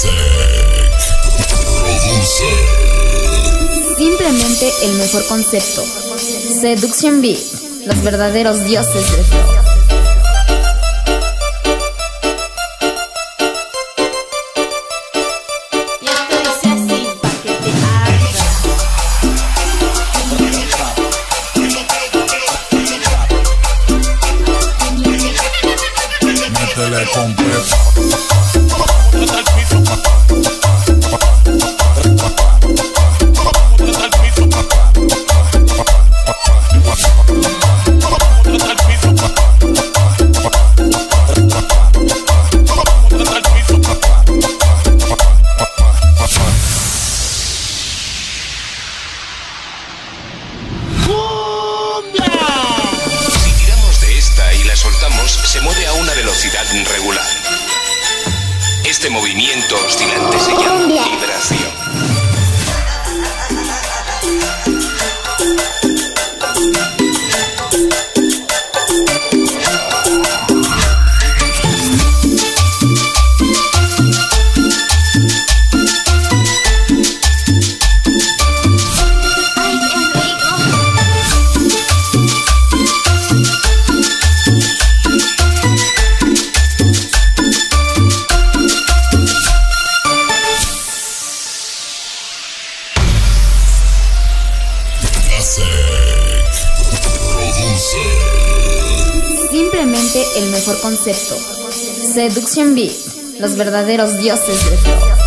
Simplemente el mejor concepto. Seduction Beat, los verdaderos dioses del flow. Métele completo. Soltamos, se mueve a una velocidad regular. Este movimiento oscilante se llama vibración. Simplemente el mejor concepto. Seduction Beat, los verdaderos dioses del flow.